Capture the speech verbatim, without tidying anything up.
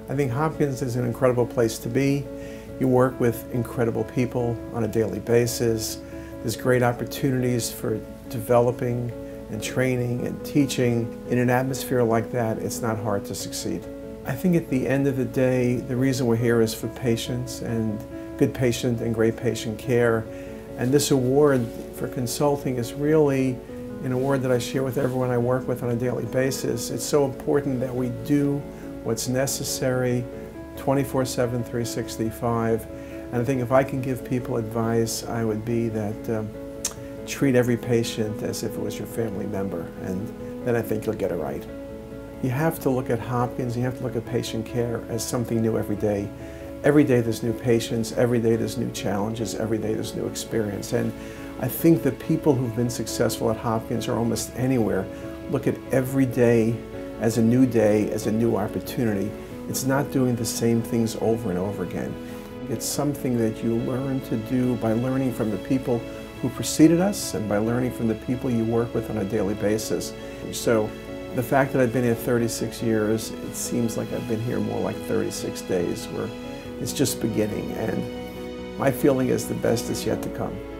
I think Hopkins is an incredible place to be. You work with incredible people on a daily basis. There's great opportunities for developing and training and teaching. In an atmosphere like that, it's not hard to succeed. I think at the end of the day, the reason we're here is for patients and good patient and great patient care. And this award for consulting is really an award that I share with everyone I work with on a daily basis. It's so important that we do what's necessary twenty-four seven, three sixty-five. And I think if I can give people advice, I would be that um, treat every patient as if it was your family member, and then I think you'll get it right. You have to look at Hopkins, you have to look at patient care as something new every day. Every day there's new patients, every day there's new challenges, every day there's new experience. And I think the people who've been successful at Hopkins or almost anywhere look at every day as a new day, as a new opportunity. It's not doing the same things over and over again. It's something that you learn to do by learning from the people who preceded us and by learning from the people you work with on a daily basis. So the fact that I've been here thirty-six years, it seems like I've been here more like thirty-six days, where it's just beginning, and my feeling is the best is yet to come.